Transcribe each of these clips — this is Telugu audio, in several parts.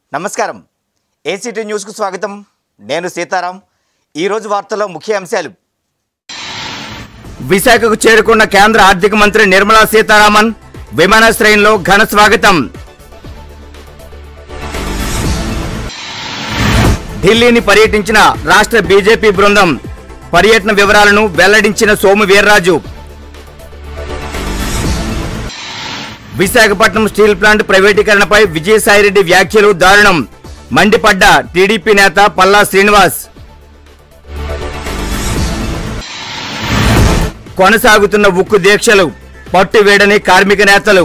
నమస్కారం ఏసీటీ న్యూస్ కు స్వాగతం నేను సీతారాం ఈ రోజు వార్తల్లో ముఖ్య అంశాలు విశాఖకు చేరుకున్న కేంద్ర ఆర్థిక మంత్రి నిర్మలా సీతారామన్ విమానాశ్రయంలో ఘన స్వాగతం ఢిల్లీని పర్యటించిన రాష్ట్ర బీజేపీ బృందం పర్యటన వివరాలను వెల్లడించిన సోము వీర్రాజు విశాఖపట్నం స్టీల్ ప్లాంట్ ప్రైవేటీకరణపై విజయసాయిరెడ్డి వ్యాఖ్యలు దారుణం మండిపడ్డ టీడీపీ నేత పల్లా శ్రీనివాస్ కొనసాగుతున్న ఉక్కు దీక్షలు పట్టు వేడని కార్మిక నేతలు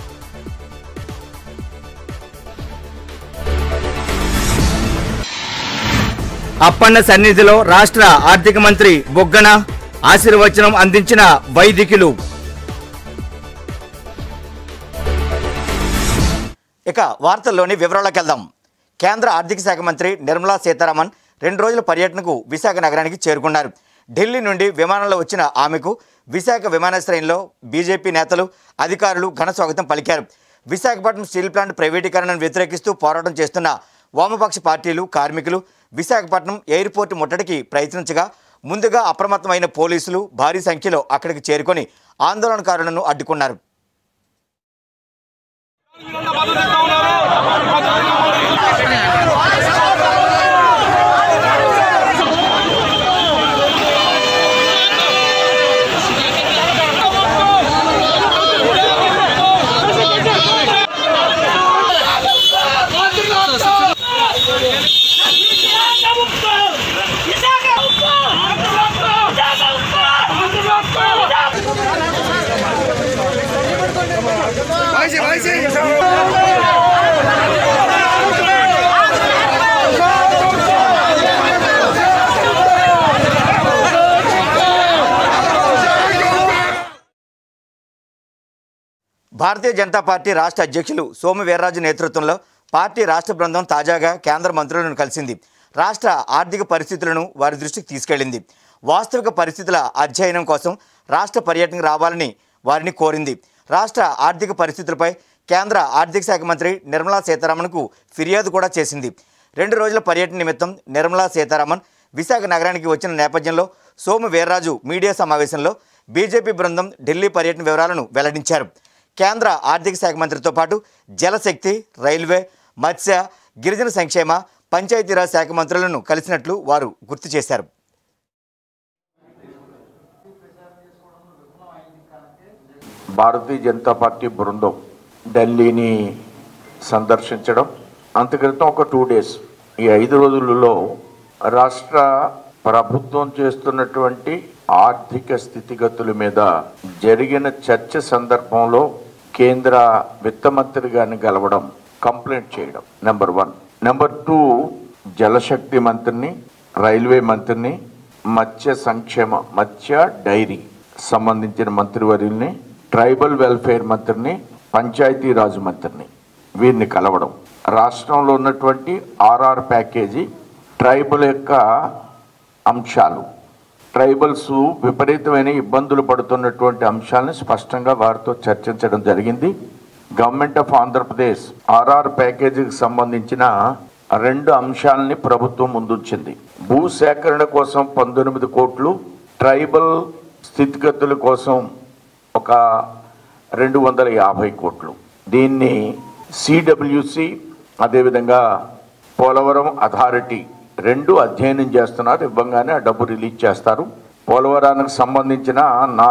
అప్పన్న సన్నిధిలో రాష్ట్ర ఆర్థిక మంత్రి బొగ్గన ఆశీర్వచనం అందించిన వైదికులు ఇక వార్తల్లోని వివరాలకు వెళ్దాం. కేంద్ర ఆర్థిక శాఖ మంత్రి నిర్మలా సీతారామన్ 2 రోజుల పర్యటనకు విశాఖ నగరానికి చేరుకున్నారు. ఢిల్లీ నుండి విమానంలో వచ్చిన ఆమెకు విశాఖ విమానాశ్రయంలో బీజేపీ నేతలు అధికారులు ఘన స్వాగతం పలికారు. విశాఖపట్నం స్టీల్ ప్లాంట్ ప్రైవేటీకరణను వ్యతిరేకిస్తూ పోరాటం చేస్తున్న వామపక్ష పార్టీలు కార్మికులు విశాఖపట్నం ఎయిర్పోర్టు ముట్టడికి ప్రయత్నించగా ముందుగా అప్రమత్తమైన పోలీసులు భారీ సంఖ్యలో అక్కడికి చేరుకొని ఆందోళనకారులను అడ్డుకున్నారు. భారతీయ జనతా పార్టీ రాష్ట్ర అధ్యక్షులు సోము వీర్రాజు నేతృత్వంలో పార్టీ రాష్ట్ర బృందం తాజాగా కేంద్ర మంత్రులను కలిసింది. రాష్ట్ర ఆర్థిక పరిస్థితులను వారి దృష్టికి తీసుకెళ్లింది. వాస్తవిక పరిస్థితుల అధ్యయనం కోసం రాష్ట్ర పర్యటనకు రావాలని వారిని కోరింది. రాష్ట్ర ఆర్థిక పరిస్థితులపై కేంద్ర ఆర్థిక శాఖ మంత్రి నిర్మలా సీతారామన్కు ఫిర్యాదు కూడా చేసింది. 2 రోజుల పర్యటన నిమిత్తం నిర్మలా సీతారామన్ విశాఖ నగరానికి వచ్చిన నేపథ్యంలో సోము వీర్రాజు మీడియా సమావేశంలో బీజేపీ బృందం ఢిల్లీ పర్యటన వివరాలను వెల్లడించారు. కేంద్ర ఆర్థిక శాఖ మంత్రితో పాటు జలశక్తి, రైల్వే, మత్స్య, గిరిజన సంక్షేమ, పంచాయతీరాజ్ శాఖ మంత్రులను కలిసినట్లు వారు గుర్తు చేశారు. భారతీయ జనతా పార్టీ బృందం ఢిల్లీని సందర్శించడం, అంతక్రితం ఒక 2 డేస్ ఈ 5 రోజులలో రాష్ట్ర ప్రభుత్వం చేస్తున్నటువంటి ఆర్థిక స్థితిగతుల మీద జరిగిన చర్చ సందర్భంలో కేంద్ర విత్త మంత్రి గారిని కలవడం, కంప్లైంట్ చేయడం నెంబర్ 1. నెంబర్ 2, జలశక్తి మంత్రిని, రైల్వే మంత్రిని, మత్స్య డైరీ సంబంధించిన మంత్రివర్యుల్ని, ట్రైబల్ వెల్ఫేర్ మంత్రిని, పంచాయతీరాజ్ మంత్రిని వీరిని కలవడం, రాష్ట్రంలో ఉన్నటువంటి ఆర్ఆర్ ప్యాకేజీ, ట్రైబల్ యొక్క అంశాలు, ట్రైబల్స్ విపరీతమైన ఇబ్బందులు పడుతున్నటువంటి అంశాలను స్పష్టంగా వారితో చర్చించడం జరిగింది. గవర్నమెంట్ ఆఫ్ ఆంధ్రప్రదేశ్ ఆర్ఆర్ ప్యాకేజీకి సంబంధించిన 2 అంశాలని ప్రభుత్వం ముందుంచింది. భూసేకరణ కోసం 19 కోట్లు, ట్రైబల్ స్థితిగతుల కోసం ఒక 250 కోట్లు. దీన్ని సిడబ్ల్యూసి అదేవిధంగా పోలవరం అథారిటీ 2 అధ్యయనం చేస్తున్నారు. ఇవ్వగానే ఆ డబ్బు రిలీజ్ చేస్తారు. పోలవరానికి సంబంధించిన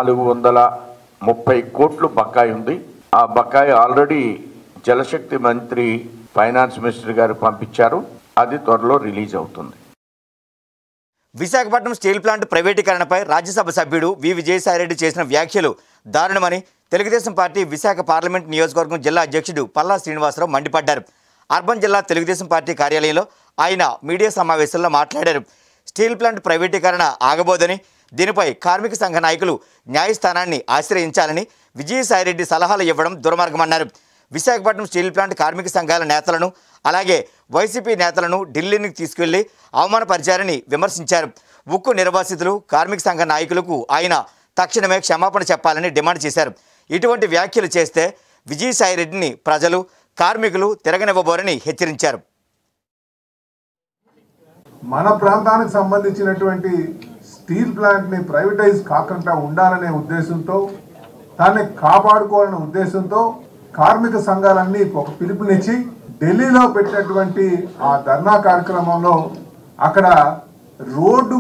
430 కోట్లు బకాయి ఉంది. ఆ బకాయి ఆల్రెడీ జలశక్తి మంత్రి ఫైనాన్స్ మినిస్టర్ గారు పంపించారు. అది త్వరలో రిలీజ్ అవుతుంది. విశాఖపట్నం స్టీల్ ప్లాంట్ ప్రైవేటీకరణపై రాజ్యసభ సభ్యుడు వి విజయసాయిరెడ్డి చేసిన వ్యాఖ్యలు దారుణమని తెలుగుదేశం పార్టీ విశాఖ పార్లమెంట్ నియోజకవర్గం జిల్లా అధ్యక్షుడు పల్లా శ్రీనివాసరావు మండిపడ్డారు. అర్బన్ జిల్లా తెలుగుదేశం పార్టీ కార్యాలయంలో ఆయన మీడియా సమావేశంలో మాట్లాడారు. స్టీల్ ప్లాంట్ ప్రైవేటీకరణ ఆగబోదని, దీనిపై కార్మిక సంఘ నాయకులు న్యాయస్థానాన్ని ఆశ్రయించాలని విజయసాయిరెడ్డి సలహాలు ఇవ్వడం దుర్మార్గమన్నారు. విశాఖపట్నం స్టీల్ ప్లాంట్ కార్మిక సంఘాల నేతలను అలాగే వైసీపీ నేతలను ఢిల్లీకి తీసుకెళ్లి అవమానపరిచారని విమర్శించారు. ఉక్కు నిర్వాసితులు కార్మిక సంఘ నాయకులకు ఆయన తక్షణమే క్షమాపణ చెప్పాలని డిమాండ్ చేశారు. ఇటువంటి వ్యాఖ్యలు చేస్తే విజయసాయిరెడ్డిని ప్రజలు కార్మికులు తిరగనివ్వబోరని హెచ్చరించారు. మన ప్రాంతానికి సంబంధించినటువంటి స్టీల్ ప్లాంట్ని ప్రైవేటైజ్ కాకుండా ఉండాలనే ఉద్దేశంతో దాన్ని కాపాడుకోవాలనే ఉద్దేశంతో కార్మిక సంఘాలన్నీ ఒక పిలుపునిచ్చి ఢిల్లీలో పెట్టినటువంటి ఆ ధర్నా కార్యక్రమంలో అక్కడ రోడ్డు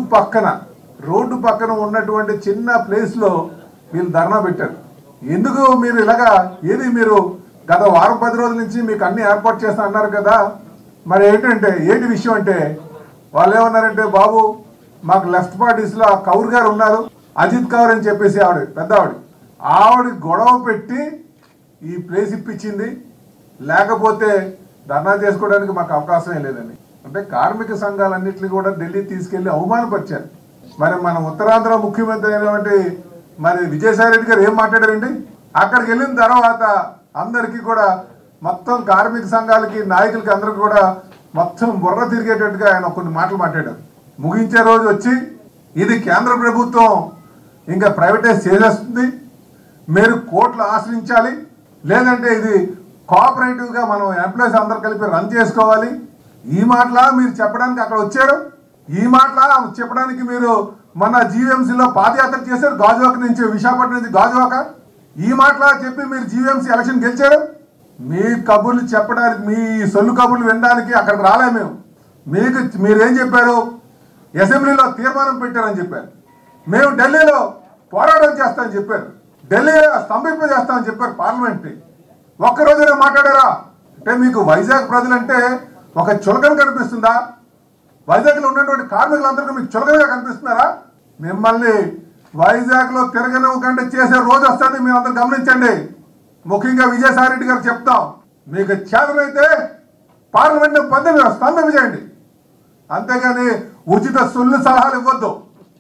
పక్కన ఉన్నటువంటి చిన్న ప్లేస్లో వీళ్ళు ధర్నా పెట్టారు. ఎందుకు మీరు ఇలాగా మీరు గత వారం 10 రోజుల నుంచి మీకు అన్ని ఏర్పాటు చేస్తా అన్నారు కదా, మరి ఏంటి విషయం అంటే వాళ్ళు ఏమన్నారంటే, బాబు మాకు లెఫ్ట్ పార్టీస్లో కౌర్ గారు ఉన్నారు, అజిత్ కౌర్ అని చెప్పేసి ఆవిడ గొడవ పెట్టి ఈ ప్లేస్ ఇప్పించింది, లేకపోతే ధర్నా చేసుకోవడానికి మాకు అవకాశమే లేదని. అంటే కార్మిక సంఘాలన్నింటినీ కూడా ఢిల్లీ తీసుకెళ్లి అవమానపరిచారు. మరి మన ఉత్తరాంధ్ర ముఖ్యమంత్రి అయినటువంటి మరి విజయసాయి రెడ్డి గారు ఏం మాట్లాడారండి? అక్కడికి వెళ్ళిన తర్వాత అందరికీ కూడా మొత్తం కార్మిక సంఘాలకి నాయకులకి అందరికీ కూడా మొత్తం బుర్ర తిరిగేటట్టుగా ఆయన కొన్ని మాటలు మాట్లాడారు. ముగించే రోజు వచ్చి ఇది కేంద్ర ప్రభుత్వం ఇంకా ప్రైవేటైజ్ చేసేస్తుంది, మీరు కోర్టులు ఆశ్రయించాలి, లేదంటే ఇది కోఆపరేటివ్గా మనం ఎంప్లాయీస్ అందరు కలిపి రన్ చేసుకోవాలి. ఈ మాటలా మీరు చెప్పడానికి అక్కడ వచ్చారు? ఈ మాటలా చెప్పడానికి మీరు మన జీవీఎంసీలో పాదయాత్ర చేశారు, గాజువాక నుంచి, విశాఖపట్నం నుంచి గాజువాక. ఈ మాటలా చెప్పి మీరు జీవీఎంసీ ఎలక్షన్ గెలిచారు. మీ కబుర్లు చెప్పడానికి, మీ సొల్లు కబుర్లు వినడానికి అక్కడికి రాలే మేము. మీరేం చెప్పారు? అసెంబ్లీలో తీర్మానం పెట్టారని చెప్పారు. మేము ఢిల్లీలో పోరాటం చేస్తామని చెప్పారు, ఢిల్లీలో స్తంభింపజేస్తామని చెప్పారు పార్లమెంట్ని. ఒక్కరోజునే మాట్లాడారా? అంటే మీకు వైజాగ్ ప్రజలంటే ఒక చులకన కనిపిస్తుందా? వైజాగ్లో ఉన్నటువంటి కార్మికులందరికీ మీకు చులకనగా కనిపిస్తున్నారా? మిమ్మల్ని వైజాగ్లో తిరగనివ్వకుండా చేసే రోజు వస్తుంది, మీరు అందరూ గమనించండి. ముఖ్యంగా విజయసాయి రెడ్డి గారు చెప్తాం, మీకు చేతనైతే పార్లమెంట్ని స్తంభింపజేయండి, అంతేగాని ఉచిత సొల్లు సలహాలు ఇవ్వద్దు.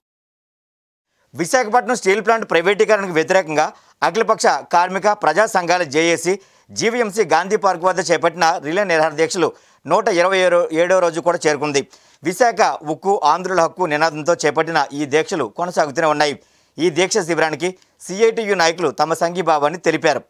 విశాఖపట్నం స్టీల్ ప్లాంట్ ప్రైవేటీకరణకు వ్యతిరేకంగా అఖిలపక్ష కార్మిక ప్రజా సంఘాల జేఏసీ జీవీఎంసీ గాంధీ పార్క్ వద్ద చేపట్టిన రిలే నిరాహార దీక్షలు 127వ రోజు కూడా చేరుకుంది. విశాఖ ఉక్కు ఆంధ్రుల హక్కు నినాదంతో చేపట్టిన ఈ దీక్షలు కొనసాగుతూనే ఉన్నాయి. ఈ దీక్ష శిబిరానికి సిఐటియు నాయకులు తమ సంఘీభావాన్ని తెలిపారు.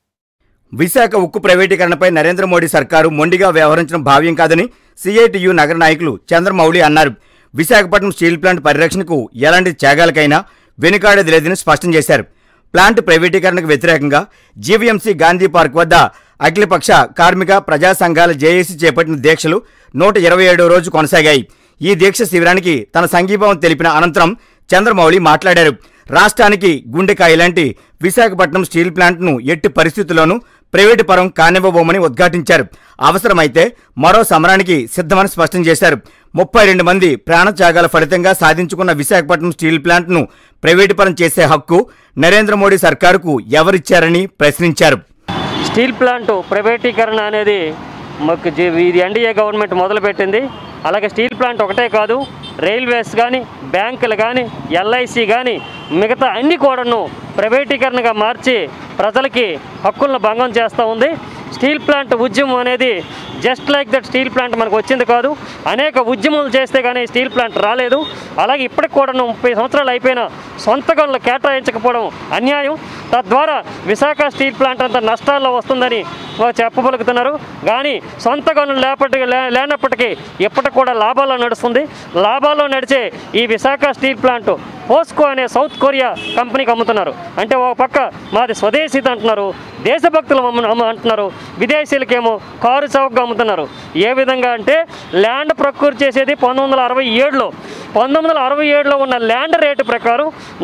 విశాఖ ఉక్కు ప్రైవేటీకరణపై నరేంద్ర మోడీ సర్కారు మొండిగా వ్యవహరించడం భావ్యం కాదని సిఐటియు నగర నాయకులు చంద్రమౌళి అన్నారు. విశాఖపట్నం స్టీల్ ప్లాంట్ పరిరక్షణకు ఎలాంటి త్యాగాలకైనా వెనుకాడేది లేదని స్పష్టం చేశారు. ప్లాంట్ ప్రైవేటీకరణకు వ్యతిరేకంగా జీవీఎంసీ గాంధీ పార్క్ వద్ద అఖిలపక్ష కార్మిక ప్రజా సంఘాల జేఏసీ చేపట్టిన దీక్షలు 127వ రోజు కొనసాగాయి. ఈ దీక్ష శిబిరానికి తన సంఘీభావం తెలిపిన అనంతరం చంద్రమౌళి మాట్లాడారు. రాష్ట్రానికి గుండెకాయ లాంటి విశాఖపట్నం స్టీల్ ప్లాంట్ను ఎట్టి పరిస్థితుల్లోనూ ప్రైవేటు పరం కానివ్వబోమని ఉద్ఘాటించారు. అవసరమైతే మరో సమరానికి సిద్ధమని స్పష్టం చేశారు. 32 మంది ప్రాణత్యాగాల ఫలితంగా సాధించుకున్న విశాఖపట్నం స్టీల్ ప్లాంట్ను ప్రైవేటు పరం చేసే హక్కు నరేంద్ర మోడీ సర్కారుకు ఎవరిచ్చారని ప్రశ్నించారు. స్టీల్ ప్లాంట్ ప్రైవేటీకరణ అనేది ఇది ఎన్డీఏ గవర్నమెంట్ మొదలుపెట్టింది. అలాగే స్టీల్ ప్లాంట్ ఒకటే కాదు, రైల్వేస్ కానీ, బ్యాంకులు కానీ, ఎల్ఐసి కానీ, మిగతా అన్ని కూడాను ప్రైవేటీకరణగా మార్చి ప్రజలకి హక్కులను భంగం చేస్తూ ఉంది. స్టీల్ ప్లాంట్ ఉద్యమం అనేది just like that steel plant మనకు వచ్చింది కాదు, అనేక ఉద్యమాలు చేస్తే కానీ స్టీల్ ప్లాంట్ రాలేదు. అలాగే ఇప్పటికి కూడా 30 సంవత్సరాలు అయిపోయినా సొంత గనులు కేటాయించకపోవడం అన్యాయం. తద్వారా విశాఖ స్టీల్ ప్లాంట్ అంతా నష్టాల్లో వస్తుందని చెప్పగలుగుతున్నారు. కానీ సొంత గనులు లేనప్పటికీ ఇప్పటికి కూడా లాభాల్లో నడుస్తుంది. లాభాల్లో నడిచే ఈ విశాఖ స్టీల్ ప్లాంట్ పోస్కో అనే సౌత్ కొరియా కంపెనీకి అమ్ముతున్నారు. అంటే ఒక పక్క మాది స్వదేశీది అంటున్నారు, దేశభక్తులు అంటున్నారు, విదేశీలకేమో కారు చౌకగా అమ్ముతున్నారు. ఏ విధంగా అంటే ల్యాండ్ ప్రొక్యూర్ చేసేది 1967లో. 1967లో ఉన్న ల్యాండ్ రేటు ప్రకారం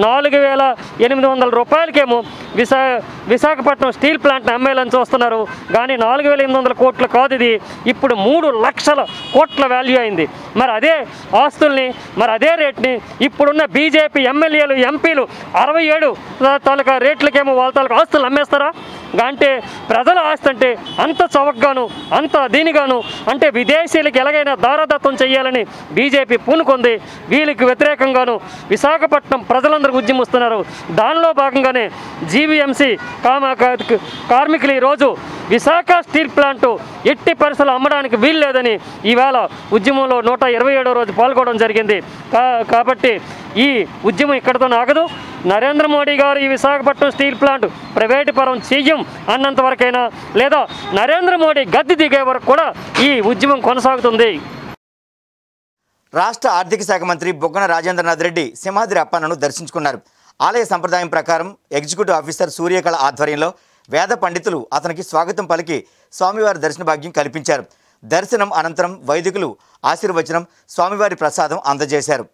4,800 రూపాయలకేమో విశాఖపట్నం స్టీల్ ప్లాంట్ని అమ్మేయాలని చూస్తున్నారు. కానీ 4,800 కోట్లు కాదు, ఇది ఇప్పుడు 3 లక్షల కోట్ల వాల్యూ అయింది. మరి అదే ఆస్తుల్ని, మరి అదే రేట్ని ఇప్పుడున్న బీజేపీ ఎమ్మెల్యేలు, ఎంపీలు 67 తాలూకా రేట్లకేమో వాళ్ళ తాలూకా ఆస్తులు అమ్మేస్తారా? అంటే ప్రజల ఆస్తి అంటే అంత చవకగాను, అంత దీనిగాను, అంటే విదేశీయులకు ఎలాగైనా దారాదత్తం చేయాలని బీజేపీ పూనుకుంది. వీళ్ళకి వ్యతిరేకంగాను విశాఖపట్నం ప్రజలందరూ ఉద్యమిస్తున్నారు. దానిలో భాగంగానే జీవీఎంసీ కార్మికులు ఈరోజు విశాఖ స్టీల్ ప్లాంటు ఎట్టి పరిస్థితులు అమ్మడానికి వీల్లేదని ఈవేళ ఉద్యమంలో 127వ రోజు పాల్గొనడం జరిగింది. కాబట్టి ఈ ఉద్యమం ఇక్కడితో ఆగదు. నరేంద్ర మోడీ గారు ఈ విశాఖపట్నం స్టీల్ ప్లాంట్ ప్రైవేటు పరం చెయ్యం అన్నంత వరకైనా, లేదా నరేంద్ర మోడీ గద్దె దిగే వరకు కూడా ఈ ఉద్యమం కొనసాగుతుంది. రాష్ట్ర ఆర్థిక శాఖ మంత్రి బొగ్గన రాజేంద్రనాథ్ రెడ్డి సింహాద్రి అప్పన్నను దర్శించుకున్నారు. ఆలయ సంప్రదాయం ప్రకారం ఎగ్జిక్యూటివ్ ఆఫీసర్ సూర్యకళ ఆధ్వర్యంలో వేద పండితులు అతనికి స్వాగతం పలికి స్వామివారి దర్శన భాగ్యం కల్పించారు. దర్శనం అనంతరం వైదికులు ఆశీర్వచనం, స్వామివారి ప్రసాదం అందజేశారు.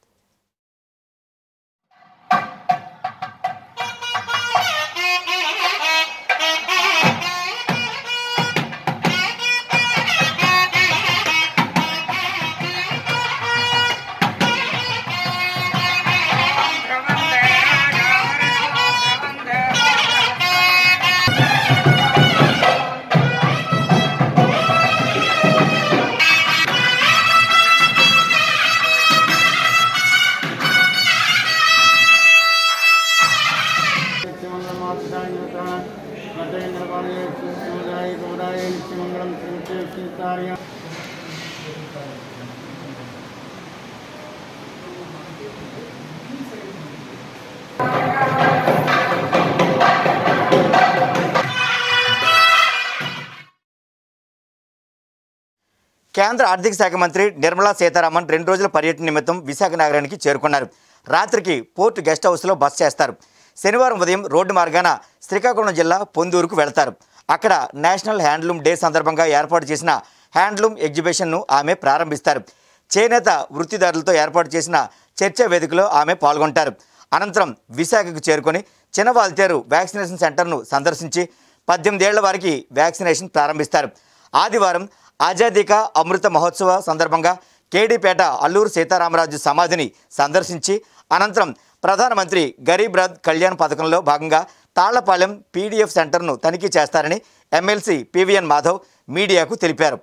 కేంద్ర ఆర్థిక శాఖ మంత్రి నిర్మలా సీతారామన్ 2 రోజుల పర్యటన నిమిత్తం విశాఖ నగరానికి చేరుకున్నారు. రాత్రికి పోర్టు గెస్ట్ హౌస్లో బస చేస్తారు. శనివారం ఉదయం రోడ్డు మార్గాన శ్రీకాకుళం జిల్లా పొందూరుకు వెళతారు. అక్కడ నేషనల్ హ్యాండ్లూమ్ డే సందర్భంగా ఏర్పాటు చేసిన హ్యాండ్లూమ్ ఎగ్జిబిషన్ను ఆమె ప్రారంభిస్తారు. చేనేత వృత్తిదారులతో ఏర్పాటు చేసిన చర్చా వేదికలో ఆమె పాల్గొంటారు. అనంతరం విశాఖకు చేరుకొని చిన్నవాల్తేరు వ్యాక్సినేషన్ సెంటర్ను సందర్శించి 18 ఏళ్ల వారికి వ్యాక్సినేషన్ ప్రారంభిస్తారు. ఆదివారం ఆజాదీ కా అమృత మహోత్సవ సందర్భంగా కేడీపేట అల్లూరు సీతారామరాజు సమాధిని సందర్శించి అనంతరం ప్రధానమంత్రి గరీబ్ రథ్ కళ్యాణ్ పథకంలో భాగంగా తాళ్లపాలెం పీడీఎఫ్ సెంటర్ను తనిఖీ చేస్తారని ఎమ్మెల్సీ పివిఎన్ మాధవ్ మీడియాకు తెలిపారు.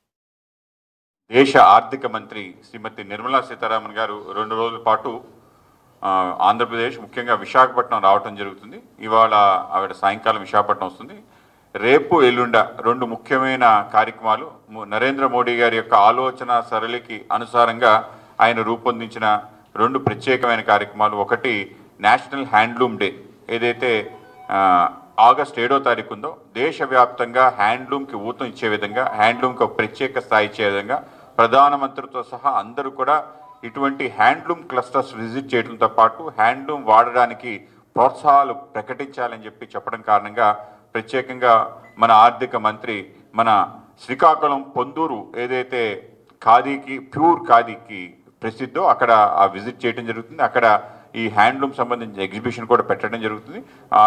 దేశ ఆర్థిక మంత్రి శ్రీమతి నిర్మలా సీతారామన్ గారు 2 రోజుల పాటు ఆంధ్రప్రదేశ్ ముఖ్యంగా విశాఖపట్నం రావటం జరుగుతుంది. ఇవాళ ఆవిడ సాయంకాలం విశాఖపట్నం వస్తుంది. రేపు ఎల్లుండ 2 ముఖ్యమైన కార్యక్రమాలు నరేంద్ర మోడీ గారి యొక్క ఆలోచన సరళికి అనుసారంగా ఆయన రూపొందించిన 2 ప్రత్యేకమైన కార్యక్రమాలు. ఒకటి నేషనల్ హ్యాండ్లూమ్ డే, ఏదైతే ఆగస్టు 7వ తారీఖు ఉందో దేశవ్యాప్తంగా హ్యాండ్లూమ్కి ఊతం ఇచ్చే విధంగా, హ్యాండ్లూమ్కి ఒక ప్రత్యేక స్థాయి ఇచ్చే విధంగా ప్రధానమంత్రితో సహా అందరూ కూడా ఇటువంటి హ్యాండ్లూమ్ క్లస్టర్స్ విజిట్ చేయడంతో పాటు హ్యాండ్లూమ్ వాడడానికి ప్రోత్సాహాలు ప్రకటించాలని చెప్పడం కారణంగా ప్రత్యేకంగా మన ఆర్థిక మంత్రి మన శ్రీకాకుళం పొందూరు ఏదైతే ఖాదీకి, ప్యూర్ ఖాదీకి ప్రసిద్ధో అక్కడ ఆ విజిట్ చేయడం జరుగుతుంది. అక్కడ ఈ హ్యాండ్లూమ్ సంబంధించిన ఎగ్జిబిషన్ కూడా పెట్టడం జరుగుతుంది. ఆ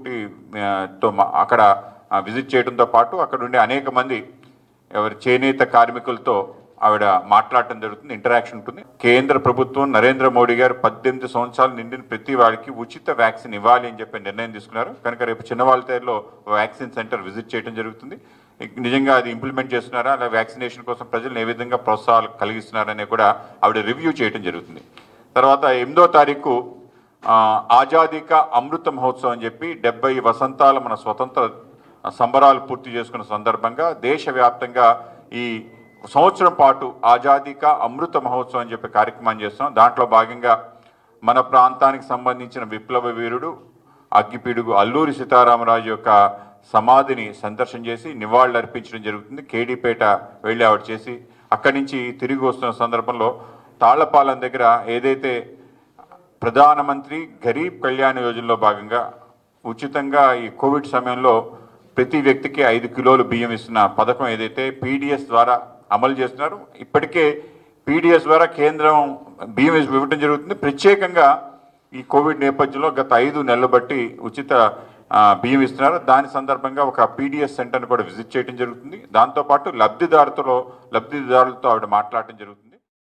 2తో అక్కడ విజిట్ చేయడంతో పాటు అక్కడ ఉండే అనేక మంది చేనేత కార్మికులతో ఆవిడ మాట్లాడటం జరుగుతుంది, ఇంటరాక్షన్ ఉంటుంది. కేంద్ర ప్రభుత్వం నరేంద్ర మోడీ గారు 18 సంవత్సరాలు నిండిన ప్రతి వారికి ఉచిత వ్యాక్సిన్ ఇవ్వాలి అని చెప్పి నిర్ణయం తీసుకున్నారు. కనుక రేపు చిన్నవాళ్ళతేరులో వ్యాక్సిన్ సెంటర్ విజిట్ చేయడం జరుగుతుంది. నిజంగా అది ఇంప్లిమెంట్ చేస్తున్నారా, అలా వ్యాక్సినేషన్ కోసం ప్రజలను ఏ విధంగా ప్రోత్సాహాలు కలిగిస్తున్నారనే కూడా ఆవిడ రివ్యూ చేయడం జరుగుతుంది. తర్వాత 8వ తారీఖు ఆజాదీ కా అమృత మహోత్సవం అని చెప్పి 70 వసంతాల మన స్వతంత్ర సంబరాలు పూర్తి చేసుకున్న సందర్భంగా దేశవ్యాప్తంగా ఈ సంవత్సరం పాటు ఆజాదీ కా అమృత మహోత్సవం అని చెప్పి కార్యక్రమం చేస్తాం. దాంట్లో భాగంగా మన ప్రాంతానికి సంబంధించిన విప్లవ వీరుడు అగ్గిపిడుగు అల్లూరి సీతారామరాజు యొక్క సమాధిని సందర్శన చేసి నివాళులు అర్పించడం జరుగుతుంది. కేడీపేట వెళ్ళి ఆవిడ చేసి అక్కడి నుంచి తిరిగి వస్తున్న సందర్భంలో తాళ్లపాలెం దగ్గర ఏదైతే ప్రధానమంత్రి గరీబ్ కళ్యాణ్ యోజనలో భాగంగా ఉచితంగా ఈ కోవిడ్ సమయంలో ప్రతి వ్యక్తికి 5 కిలోలు బియ్యం ఇస్తున్న పథకం ఏదైతే పీడిఎస్ ద్వారా అమలు చేస్తున్నారు. ఇప్పటికే పీడిఎస్ ద్వారా కేంద్రం బియ్యం ఇవ్వడం జరుగుతుంది. ప్రత్యేకంగా ఈ కోవిడ్ నేపథ్యంలో గత 5 నెలలు బట్టి ఉచిత బియ్యం ఇస్తున్నారు. దాని సందర్భంగా ఒక పీడిఎస్ సెంటర్ని కూడా విజిట్ చేయడం జరుగుతుంది. దాంతోపాటు లబ్ధిదారులతో ఆవిడ మాట్లాడటం జరుగుతుంది.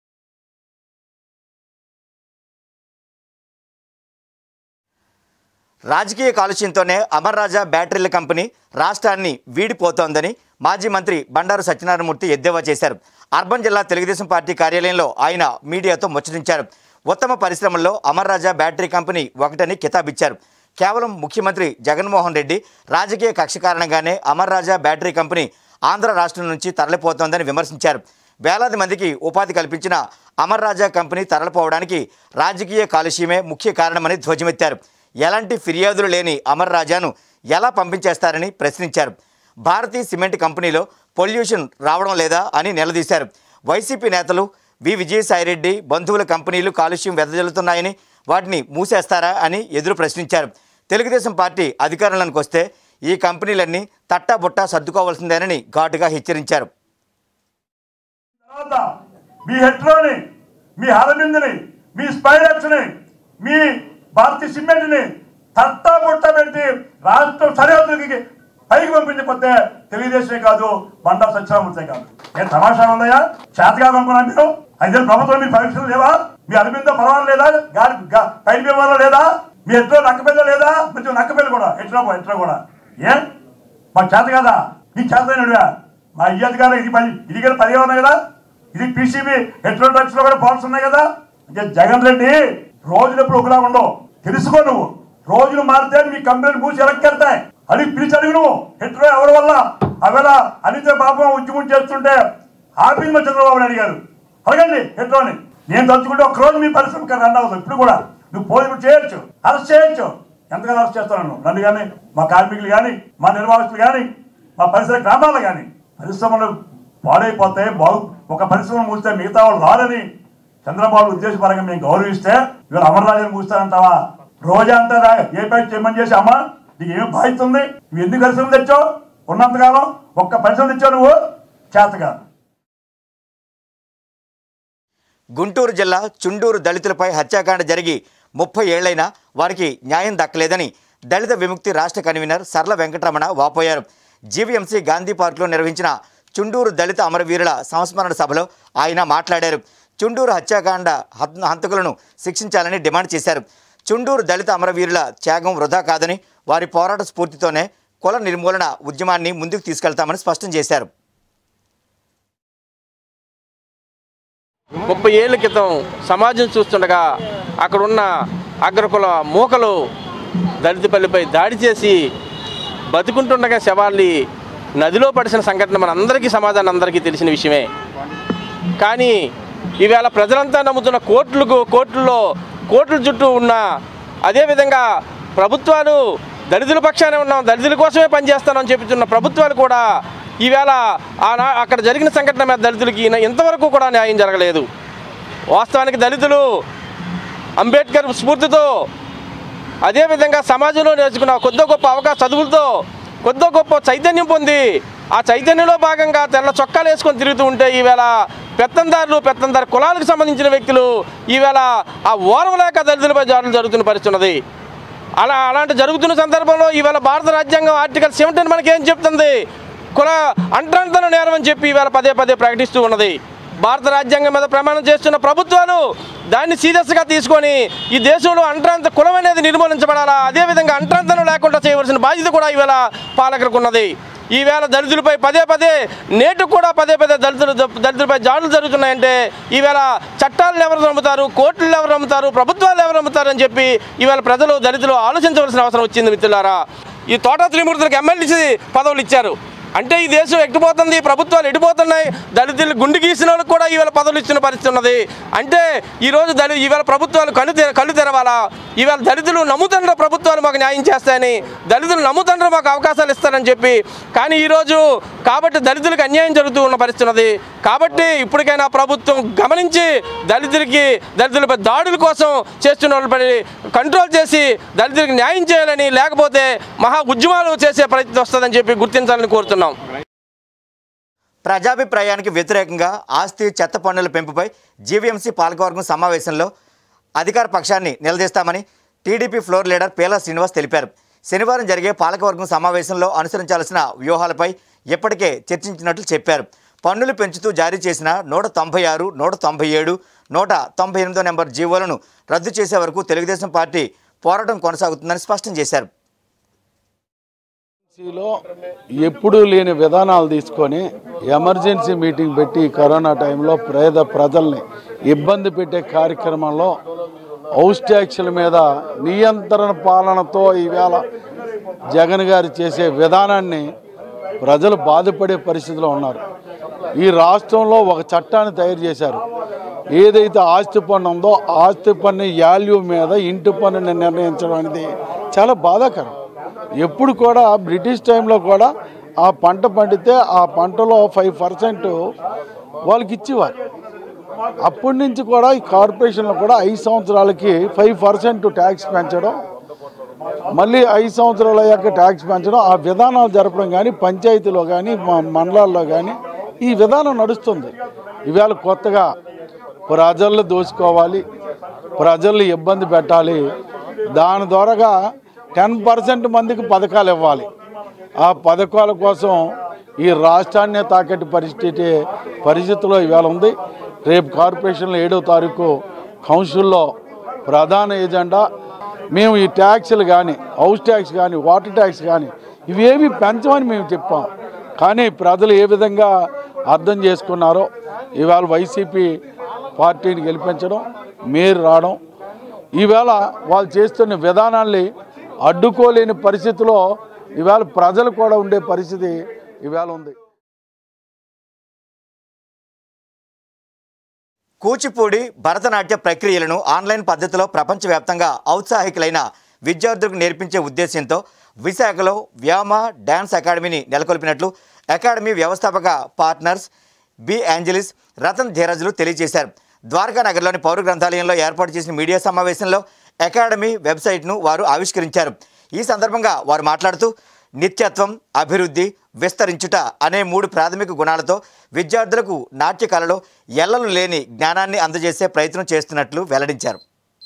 రాజకీయ కాలుష్యంతోనే అమర్ రాజా బ్యాటరీల కంపెనీ రాష్ట్రాన్ని వీడిపోతోందని మాజీ మంత్రి బండారు సత్యనారాయణమూర్తి ఎద్దేవా చేశారు. అర్బన్ జిల్లా తెలుగుదేశం పార్టీ కార్యాలయంలో ఆయన మీడియాతో ముచ్చటించారు. ఉత్తమ పరిశ్రమల్లో అమర్ రాజా బ్యాటరీ కంపెనీ ఒకటని కితాబిచ్చారు. కేవలం ముఖ్యమంత్రి జగన్మోహన్ రెడ్డి రాజకీయ కక్ష కారణంగానే అమర్ రాజా బ్యాటరీ కంపెనీ ఆంధ్ర రాష్ట్రం నుంచి తరలిపోతోందని విమర్శించారు. వేలాది మందికి ఉపాధి కల్పించిన అమర్ రాజా కంపెనీ తరలిపోవడానికి రాజకీయ కాలుష్యమే ముఖ్య కారణమని ధ్వజమెత్తారు. ఎలాంటి ఫిర్యాదులు లేని అమర్ రాజాను ఎలా పంపించేస్తారని ప్రశ్నించారు. భారతీ సిమెంట్ కంపెనీలో పొల్యూషన్ రావడం లేదా అని నిలదీశారు. వైసీపీ నేతలు వి విజయసాయిరెడ్డి బంధువుల కంపెనీలు కాలుష్యం వెదజల్లుతున్నాయని వాటిని మూసేస్తారా అని ఎదురు ప్రశ్నించారు. తెలుగుదేశం పార్టీ అధికారంలోకి వస్తే ఈ కంపెనీలన్నీ తట్టాబుట్టా సర్దుకోవాల్సిందేనని ఘాటుగా హెచ్చరించారు. మీ హెట్రోని, మీ అరవింద్ని, మీ స్పైరక్స్ని, మీ భారతీయ సిమెంట్ని తట్టాబుట్ట పెట్టి రాష్ట్రం సరిహద్దులకి పైకి పంపించకపోతే తెలుగుదేశమే కాదు, బండా సత్యనారాయణ కాదు. ఏం తమాషా ఉన్నాయా? చేతగా అనుకున్నా మీరు? 5 ఏళ్ళ ప్రభుత్వం మీ పరీక్షలు లేవా? మీ అరవిందో పర్వాలేదు లేదా? పైన వ్యవహారం లేదా? మీ ఎట్రో నక్కపిల్ల లేదా? కొంచెం నక్కపిల్ల కూడా ఎట్రో కూడా ఏం మాకు చేత కదా? నీకు చేతనడుగా మా అయ్యేది కాదు. ఇది కూడా పర్యావరణం కదా. ఇది పీసీబీ ఎట్రో డ్రగ్స్ లో కూడా పాల్స్ ఉన్నాయి కదా. జగన్ రెడ్డి రోజులు ఎప్పుడు ఒకలా ఉండవు, తెలుసుకో. నువ్వు రోజులు మారితే మీ కంపెనీలు మూసి ఎలక్కెళ్తాయి. అది పిలిచి అడుగు నువ్వు. హెట్రో ఎవరి వల్ల అవేళ అనితే పాపం ఉద్యమం చేస్తుంటే ఆపింది మా చంద్రబాబు నాయుడు గారు. అడగండి హెట్రోని. నేను తలుచుకుంటే ఒక్కరోజు మీ పరిశ్రమ రన్ అవుతుంది. ఇప్పుడు కూడా నువ్వు పోలీసులు చేయొచ్చు, అరెస్ట్ చేయొచ్చు. ఎంతగానో అరెస్ట్ చేస్తాను నన్ను కానీ, మా కార్మికులు కానీ, మా నిర్వాహకులు కానీ, మా పరిసర గ్రామాలు కానీ. పరిశ్రమలు పాడైపోతే ఒక పరిశ్రమ మూస్తే మిగతా వాళ్ళు రాలని చంద్రబాబు ఉద్దేశపరంగా మేము గౌరవిస్తే ఇవాళ అమర్రాజుని మూస్తానంటావా? రోజా అంటారా ఏ పని చేయమని చేసి అమ్మా నీకు ఏమి బాధ్యత ఉంది? నువ్వు ఎందుకు పరిశ్రమ తెచ్చావు? ఉన్నంతకాలం ఒక్క పరిశ్రమ తెచ్చావు నువ్వు చేతగా. గుంటూరు జిల్లా చుండూరు దళితులపై హత్యాకాండ జరిగి 30 ఏళ్లైనా వారికి న్యాయం దక్కలేదని దళిత విముక్తి రాష్ట్ర కన్వీనర్ సర్ల వెంకటరమణ వాపోయారు. జీవీఎంసీ గాంధీ పార్కులో నిర్వహించిన చుండూరు దళిత అమరవీరుల సంస్మరణ సభలో ఆయన మాట్లాడారు. చుండూరు హత్యాకాండ హంతకులను శిక్షించాలని డిమాండ్ చేశారు. చుండూరు దళిత అమరవీరుల త్యాగం వృధా కాదని, వారి పోరాట స్ఫూర్తితోనే కుల నిర్మూలన ఉద్యమాన్ని ముందుకు తీసుకెళ్తామని స్పష్టం చేశారు. 30 ఏళ్ల క్రితం సమాజం చూస్తుండగా అక్కడున్న అగ్రకుల మూకలు దళితపల్లిపై దాడి చేసి బతుకుంటుండగా శవాల్ని నదిలో పడిసిన సంఘటన మనందరికీ సమాజాన్ని అందరికీ తెలిసిన విషయమే. కానీ ఈవేళ ప్రజలంతా నమ్ముతున్న కోర్టుల్లో కోర్టుల చుట్టూ ఉన్న, అదేవిధంగా ప్రభుత్వాలు దళితుల పక్షానే ఉన్నాం, దళితుల కోసమే పనిచేస్తానని చెప్తున్న ప్రభుత్వాలు కూడా ఈవేళ అక్కడ జరిగిన సంఘటన మీద దళితులకి ఇంతవరకు కూడా న్యాయం జరగలేదు. వాస్తవానికి దళితులు అంబేద్కర్ స్ఫూర్తితో, అదేవిధంగా సమాజంలో నేర్చుకున్న కొద్ది గొప్ప అవకాశ చదువులతో కొద్ది గొప్ప చైతన్యం పొంది ఆ చైతన్యంలో భాగంగా తెల్ల చొక్కాలు వేసుకొని తిరుగుతూ ఉంటే ఈవేళ పెత్తందారు కులాలకు సంబంధించిన వ్యక్తులు ఈవేళ ఆ ఓరం లేక దళితులపై దాడులు జరుగుతున్న పరిస్థితి ఉన్నది. అలాంటి జరుగుతున్న సందర్భంలో ఈవేళ భారత రాజ్యాంగం ఆర్టికల్ 17 మనకేం చెప్తుంది? కుల అంటరానితన నేరం అని చెప్పి ఈవేళ పదే ప్రకటిస్తూ ఉన్నది. భారత రాజ్యాంగం మీద ప్రమాణం చేస్తున్న ప్రభుత్వాలు దాన్ని సీరియస్గా తీసుకొని ఈ దేశంలో అంటరానిత కులం అనేది నిర్మూలించబడాలా, అదేవిధంగా అంటరానితనం లేకుండా చేయవలసిన బాధ్యత కూడా ఈవేళ పాలకులకు ఉన్నది. ఈవేళ దళితులపై నేటు కూడా దళితులపై దాడులు జరుగుతున్నాయంటే ఈవేళ చట్టాలను ఎవరు నమ్ముతారు, కోర్టులు ఎవరు నమ్ముతారు, ప్రభుత్వాలు ఎవరు నమ్ముతారు అని చెప్పి ఈవేళ దళితులు ఆలోచించవలసిన అవసరం వచ్చింది. మిత్రులారా, ఈ తోట త్రిమూర్తులకు ఎమ్మెల్సీ పదవులు ఇచ్చారు అంటే ఈ దేశం ఎట్టిపోతుంది, ప్రభుత్వాలు ఎట్టిపోతున్నాయి, దళితులు గుండు గీసిన వాళ్ళకి కూడా ఈవేళ పదవులు ఇచ్చిన పరిస్థితి ఉన్నది. అంటే ఈరోజు ఈవేళ ప్రభుత్వాలు కళ్ళు తెరవాలా? ఈవేళ దళితులు నమ్ముతండ్ర ప్రభుత్వాలు మాకు న్యాయం చేస్తాయని, దళితులు నమ్ముతండ్ర మాకు అవకాశాలు ఇస్తారని చెప్పి. కానీ ఈరోజు కాబట్టి దళితులకు అన్యాయం జరుగుతూ ఉన్న పరిస్థితి ఉన్నది. కాబట్టి ఇప్పటికైనా ప్రభుత్వం గమనించి దళితులపై దాడుల కోసం చేస్తున్న వాళ్ళపై కంట్రోల్ చేసి దళితులకు న్యాయం చేయాలని, లేకపోతే మహా ఉద్యమాలు చేసే పరిస్థితి వస్తుందని చెప్పి గుర్తించాలని కోరుతున్నాం. ప్రజాభిప్రాయానికి వ్యతిరేకంగా ఆస్తి చెత్త పన్నుల పెంపుపై జీవీఎంసీ పాలకవర్గం సమావేశంలో అధికార పక్షాన్ని నిలదీస్తామని TDP floor leader Peela Srinivas తెలిపారు. శనివారం జరిగే పాలకవర్గం సమావేశంలో అనుసరించాల్సిన వ్యూహాలపై ఇప్పటికే చర్చించినట్లు చెప్పారు. పన్నులు పెంచుతూ జారీ చేసిన 196, 197, 198 నెంబర్ జీవోలను రద్దు చేసే వరకు తెలుగుదేశం పార్టీ పోరాటం కొనసాగుతుందని స్పష్టం చేశారు. ఎప్పుడూ లేని విధానాలు తీసుకొని ఎమర్జెన్సీ మీటింగ్ పెట్టి కరోనా టైంలో ప్రజల్ని ఇబ్బంది పెట్టే కార్యక్రమంలో హౌస్ ట్యాక్స్ల మీద నియంత్రణ పాలనతో ఈవేళ జగన్ గారు చేసే విధానాన్ని ప్రజలు బాధపడే పరిస్థితిలో ఉన్నారు. ఈ రాష్ట్రంలో ఒక చట్టాన్ని తయారు చేశారు. ఏదైతే ఆస్తి పన్ను ఉందో ఆస్తి పన్ను వాల్యూ మీద ఇంటి పన్నుని నిర్ణయించడం అనేది చాలా బాధాకరం. ఎప్పుడు కూడా బ్రిటిష్ టైంలో కూడా ఆ పంట పండితే ఆ పంటలో 5% వాళ్ళకి ఇచ్చేవారు. అప్పటి నుంచి కూడా ఈ కార్పొరేషన్లో కూడా 5 సంవత్సరాలకి 5% ట్యాక్స్ పెంచడం, మళ్ళీ 5 సంవత్సరాలు అయ్యాక ట్యాక్స్ పెంచడం, ఆ విధానాలు జరపడం కానీ పంచాయతీలో కానీ మండలాల్లో కానీ ఈ విధానం నడుస్తుంది. ఇవాళ కొత్తగా ప్రజలు దోచుకోవాలి, ప్రజల్ని ఇబ్బంది పెట్టాలి, దాని ద్వారాగా 10% మందికి పథకాలు ఇవ్వాలి. ఆ పథకాల కోసం ఈ రాష్ట్రాన్ని తాకట్టు పరిస్థితిలో ఇవాళ ఉంది. రేపు కార్పొరేషన్లో 7వ తారీఖు కౌన్సిల్లో ప్రధాన ఎజెండా మేము ఈ ట్యాక్స్లు కానీ హౌస్ ట్యాక్స్ కానీ వాటర్ ట్యాక్స్ కానీ ఇవేవి పెంచమని మేము చెప్పాం. కానీ ప్రజలు ఏ విధంగా అర్థం చేసుకున్నారో ఇవాళ వైసీపీ పార్టీని గెలిపించడం, మేయర్ రావడం, ఈవేళ వాళ్ళు చేస్తున్న విధానాల్ని అడ్డుకోలేని పరిస్థితిలో ఇవాళ ప్రజలు కూడా ఉండే పరిస్థితి ఇవాళ ఉంది. కూచిపూడి భరతనాట్య ప్రక్రియలను ఆన్లైన్ పద్ధతిలో ప్రపంచవ్యాప్తంగా ఔత్సాహికులైన విద్యార్థులకు నేర్పించే ఉద్దేశంతో విశాఖలో వ్యామ డ్యాన్స్ అకాడమీని నెలకొల్పినట్లు అకాడమీ వ్యవస్థాపక పార్ట్నర్స్ బి యాంజలిస్ రతన్ ధీరజ్లు తెలియజేశారు. ద్వారకా నగర్లోని పౌర గ్రంథాలయంలో ఏర్పాటు చేసిన మీడియా సమావేశంలో అకాడమీ వెబ్సైట్ను వారు ఆవిష్కరించారు. ఈ సందర్భంగా వారు మాట్లాడుతూ నిత్యత్వం, అభివృద్ధి, విస్తరించుట అనే 3 ప్రాథమిక గుణాలతో విద్యార్థులకు నాట్య కళలో ఎల్లలు లేని జ్ఞానాన్ని అందజేసే ప్రయత్నం చేస్తున్నట్లు వెల్లడించారు.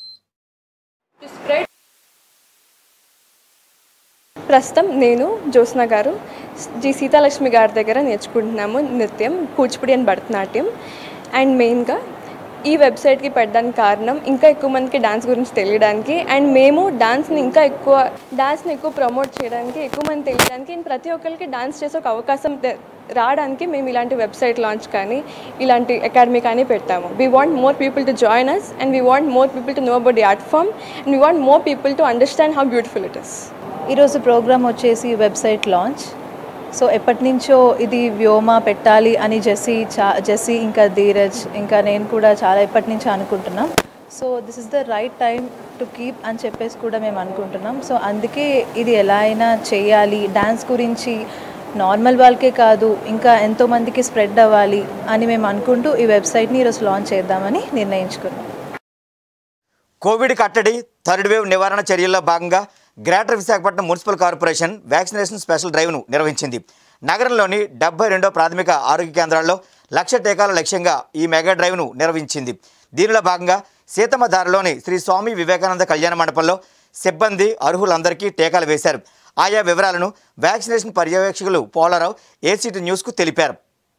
ప్రస్తుతం నేను జ్యోత్స్న గారు జి సీతాలక్ష్మి గారి దగ్గర నేర్చుకుంటున్నాము నృత్యం, కూచిపూడి అండ్ భరతనాట్యం. అండ్ మెయిన్గా ఈ వెబ్సైట్కి పెట్టడానికి కారణం ఇంకా ఎక్కువ మందికి డాన్స్ గురించి తెలియడానికి, అండ్ మేము డాన్స్ని ఎక్కువ ప్రమోట్ చేయడానికి, ఎక్కువ మంది తెలియడానికి, అండ్ ప్రతి ఒక్కరికి డాన్స్ చేసే ఒక అవకాశం రావడానికి మేము ఇలాంటి వెబ్సైట్ లాంచ్ కానీ ఇలాంటి అకాడమీ కానీ పెట్టాము. We want more people to join us and we want more people to know about the art form and we want more people to understand how beautiful it is. ఈరోజు ప్రోగ్రామ్ వచ్చేసి వెబ్సైట్ లాంచ్. సో ఎప్పటి నుంచో ఇది వ్యోమ పెట్టాలి అని జెస్సీ ఇంకా ధీరజ్ ఇంకా నేను కూడా చాలా ఎప్పటి నుంచో అనుకుంటున్నాం. So this is the right time to keep అని చెప్పేసి కూడా మేము అనుకుంటున్నాం. సో అందుకే ఇది ఎలా అయినా చేయాలి, డ్యాన్స్ గురించి నార్మల్ వాళ్ళకే కాదు ఇంకా ఎంతోమందికి స్ప్రెడ్ అవ్వాలి అని మేము అనుకుంటూ ఈ వెబ్సైట్ని ఈరోజు లాంచ్ చేద్దామని నిర్ణయించుకున్నాం. కోవిడ్ కట్టడి, థర్డ్ వేవ్ నివారణ చర్యల్లో భాగంగా greater Visakhapatnam municipal corporation vaccination special డ్రైవ్ను నిర్వహించింది. నగరంలోని 72 ప్రాథమిక ఆరోగ్య కేంద్రాల్లో 1,00,000 టీకాల లక్ష్యంగా ఈ మెగా డ్రైవ్ను నిర్వహించింది. దీనిలో భాగంగా సీతమ్మధారలోని శ్రీ స్వామి వివేకానంద కళ్యాణ మండపంలో సిబ్బంది అర్హులందరికీ టీకాలు వేశారు. ఆయా వివరాలను వ్యాక్సినేషన్ పర్యవేక్షకులు పోలారావు ఏసీటీ న్యూస్కు తెలిపారు.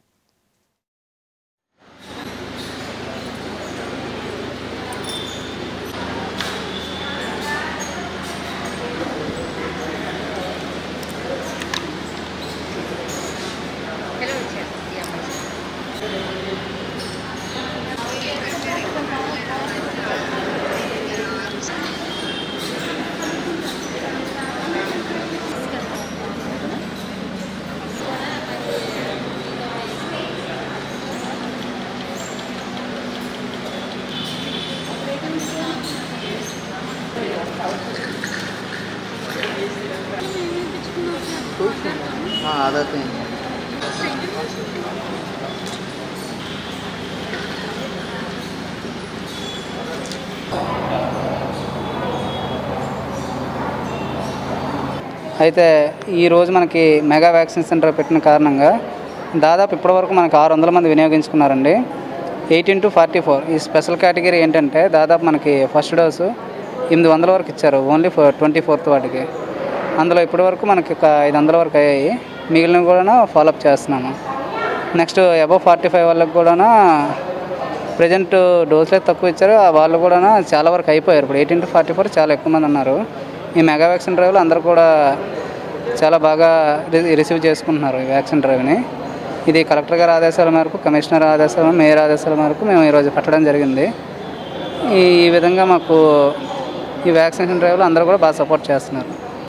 అయితే ఈరోజు మనకి మెగా వ్యాక్సిన్ సెంటర్ పెట్టిన కారణంగా దాదాపు ఇప్పటివరకు మనకు 600 మంది వినియోగించుకున్నారండి. 18 to 44 ఈ స్పెషల్ కేటగిరీ ఏంటంటే దాదాపు మనకి ఫస్ట్ డోసు 800 వరకు ఇచ్చారు ఓన్లీ 24th వాటికి. అందులో ఇప్పటివరకు మనకి ఒక 500 వరకు అయ్యాయి, మిగిలినవి కూడా ఫాలోఅప్ చేస్తున్నాము. నెక్స్ట్ అబవ్ 45 వాళ్ళకి కూడా ప్రజెంట్ డోసులే తక్కువ ఇచ్చారు, వాళ్ళు కూడా చాలా వరకు అయిపోయారు. ఇప్పుడు 18 to 44 చాలా ఎక్కువ మంది ఉన్నారు. ఈ మెగా వ్యాక్సిన్ డ్రైవ్లో అందరూ కూడా చాలా బాగా రిసీవ్ చేసుకుంటున్నారు ఈ వ్యాక్సిన్ డ్రైవ్ని. ఇది కలెక్టర్ గారి ఆదేశాల మేరకు, కమిషనర్ ఆదేశాల, మేయర్ ఆదేశాల మేరకు మేము ఈరోజు పెట్టడం జరిగింది. ఈ విధంగా మాకు ఈ వ్యాక్సినేషన్ డ్రైవ్లో అందరూ కూడా బాగా సపోర్ట్ చేస్తున్నారు.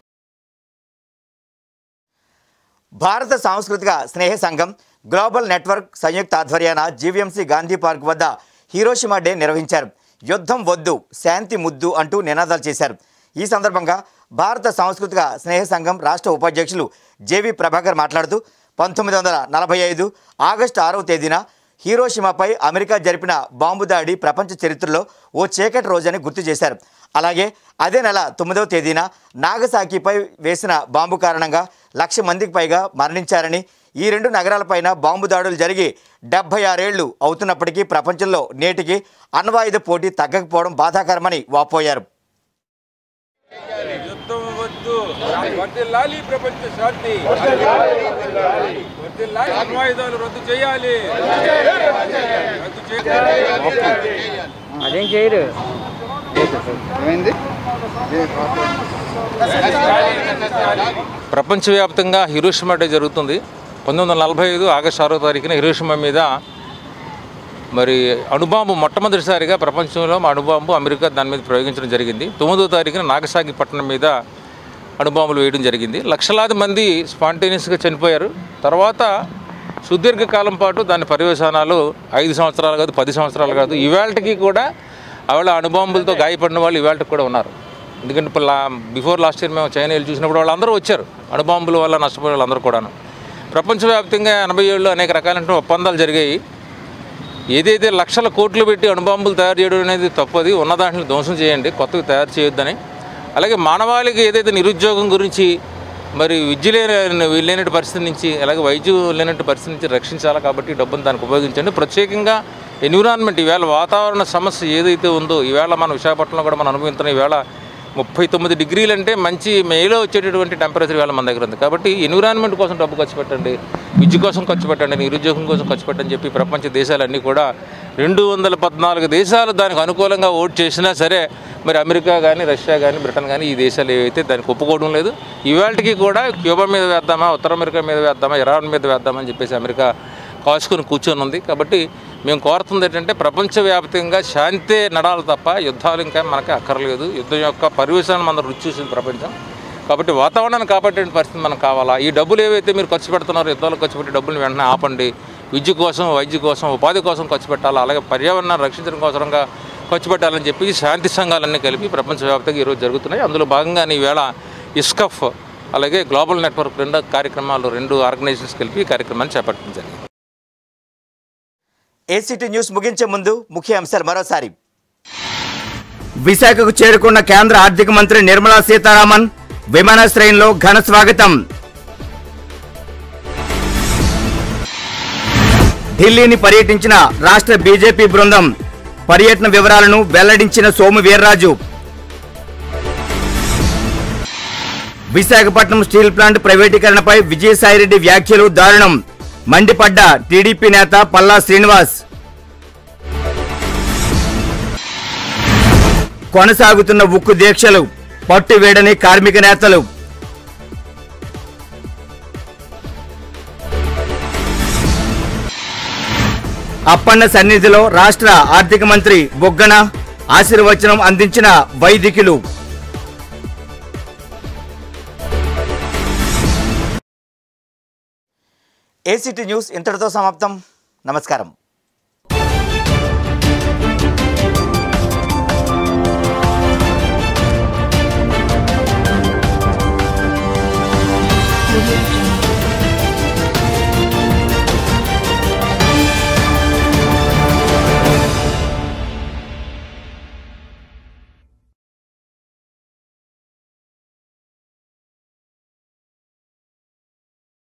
భారత సాంస్కృతిక స్నేహ సంఘం గ్లోబల్ నెట్వర్క్ సంయుక్త ఆధ్వర్యాన జీవీఎంసీ గాంధీ పార్క్ వద్ద హిరోషిమా డే నిర్వహించారు. యుద్ధం వద్దు, శాంతి ముద్దు అంటూ నినాదాలు చేశారు. ఈ సందర్భంగా భారత సాంస్కృతిక స్నేహ సంఘం రాష్ట్ర ఉపాధ్యక్షులు జేవి ప్రభాకర్ మాట్లాడుతూ 1945 ఆగస్టు 6వ తేదీన హీరోషిమాపై అమెరికా జరిపిన బాంబు దాడి ప్రపంచ చరిత్రలో ఓ చీకటి రోజని గుర్తు చేశారు. అలాగే అదే నెల 9వ తేదీన నాగసాకిపై వేసిన బాంబు కారణంగా 1,00,000 మందికి పైగా మరణించారని, ఈ రెండు నగరాలపైన బాంబు దాడులు జరిగి 76 ఏళ్లు అవుతున్నప్పటికీ ప్రపంచంలో నేటికి అణ్వాయుధ పోటీ తగ్గకపోవడం బాధాకరమని వాపోయారు. అదేం చేయరు. ప్రపంచవ్యాప్తంగా హిరోషిమా డే జరుగుతుంది. 1945 ఆగస్టు 6వ తారీఖున హిరోషిమా మీద మరి అణుబాంబు మొట్టమొదటిసారిగా ప్రపంచంలో అణుబాంబు అమెరికా దాని మీద ప్రయోగించడం జరిగింది. 9వ తారీఖున నాగసాకి పట్టణం మీద అణుబాంబులు వేయడం జరిగింది. లక్షలాది మంది స్పాంటేనియస్గా చనిపోయారు. తర్వాత సుదీర్ఘకాలం పాటు దాని పర్యవసానాలు 5 సంవత్సరాలు కాదు, 10 సంవత్సరాలు కాదు, ఇవాళకి కూడా ఆవిడ అణుబాంబులతో గాయపడిన వాళ్ళు ఇవాళకి కూడా ఉన్నారు. ఎందుకంటే ఇప్పుడు బిఫోర్ లాస్ట్ ఇయర్ మేము చైనా వెళ్ళి చూసినప్పుడు వాళ్ళందరూ వచ్చారు. అణుబాంబుల వల్ల నష్టపోయే వాళ్ళందరూ కూడాను. ప్రపంచవ్యాప్తంగా 87లో అనేక రకాలైన ఒప్పందాలు జరిగాయి. ఏదైతే లక్షల కోట్లు పెట్టి అణుబాంబులు తయారు చేయడం అనేది తప్పది. ఉన్న దాంట్లో ధ్వంసం చేయండి, కొత్తగా తయారు చేయొద్దని. అలాగే మానవాళికి ఏదైతే నిరుద్యోగం గురించి, మరి విద్య లేనట్టు పరిస్థితి నుంచి, అలాగే వైద్యం లేనట్టు పరిస్థితి నుంచి రక్షించాలి. కాబట్టి డబ్బును దానికి ఉపయోగించండి. ప్రత్యేకంగా ఎన్విరాన్మెంట్, ఈవేళ వాతావరణ సమస్య ఏదైతే ఉందో, ఈవేళ మన విశాఖపట్నంలో కూడా మనం అనుభవిస్తున్న ఈవేళ 39 డిగ్రీలు అంటే మంచి మేలో వచ్చేటటువంటి టెంపరేచర్ వేళ మన దగ్గర ఉంది. కాబట్టి ఎన్విరాన్మెంట్ కోసం డబ్బు ఖర్చు పెట్టండి, విద్య కోసం ఖర్చు పెట్టండి, నిరుద్యోగం కోసం ఖర్చు పెట్టని చెప్పి ప్రపంచ దేశాలన్నీ కూడా 214 దేశాలు దానికి అనుకూలంగా ఓటు చేసినా సరే, మరి అమెరికా కానీ, రష్యా కానీ, బ్రిటన్ కానీ ఈ దేశాలు ఏవైతే దానికి ఒప్పుకోవడం లేదు. ఇవాళకి కూడా క్యూబా మీద వేద్దామా, ఉత్తర అమెరికా మీద వేద్దామా, ఇరాన్ మీద వేద్దామని చెప్పేసి అమెరికా కాసుకుని కూర్చొని ఉంది. కాబట్టి మేము కోరుతుంది ఏంటంటే ప్రపంచవ్యాప్తంగా శాంతే నడాలి తప్ప యుద్ధాలు ఇంకా మనకి అక్కర్లేదు. యుద్ధం యొక్క పర్యవసానం మనం రుచి చూసింది ప్రపంచం. కాబట్టి వాతావరణాన్ని కాపాడే పరిస్థితి మనకు కావాలా. ఈ డబ్బులు ఏవైతే మీరు ఖర్చు పెడుతున్నారో, యుద్ధాలు ఖర్చు పెట్టి డబ్బులు వెంటనే ఆపండి. విద్య కోసం, వైద్య కోసం, ఉపాధి కోసం ఖర్చు పెట్టాలి. అలాగే పర్యావరణాన్ని రక్షించడం కోసంగా ఖర్చు పెట్టాలని చెప్పి శాంతి సంఘాలన్నీ కలిపి ప్రపంచవ్యాప్తంగా ఈరోజు జరుగుతున్నాయి. అందులో భాగంగానే ఈవేళ ఇస్కఫ్ అలాగే గ్లోబల్ నెట్వర్క్ 2 కార్యక్రమాలు, 2 ఆర్గనైజేషన్స్ కలిపి ఈ కార్యక్రమాన్ని చేపట్టడం జరిగింది. ఏసీటీ న్యూస్ ముగించే ముందు ముఖ్య అంశాలు మరోసారి. విశాఖకు చేరుకున్న కేంద్ర ఆర్థిక మంత్రి నిర్మలా సీతారామన్ విమానాశ్రయంలో ఘన స్వాగతం. ఢిల్లీని పర్యటించిన రాష్ట్ర బీజేపీ బృందం పర్యటన వివరాలను వెల్లడించిన సోము వీర్రాజు. విశాఖపట్నం స్టీల్ ప్లాంట్ ప్రైవేటీకరణపై విజయసాయిరెడ్డి వ్యాఖ్యలు దారుణం, మండిపడ్డ టీడీపీ నేత పల్లా శ్రీనివాస్. కొనసాగుతున్న ఉక్కు దీక్షలు, పట్టు వేడని కార్మిక నేతలు. అప్పన్న సన్నిధిలో రాష్ట్ర ఆర్థిక మంత్రి బొగ్గన ఆశీర్వచనం అందించిన వైదికులు. ఏసీటీ న్యూస్ ఇంతటితో సమాప్తం. నమస్కారం.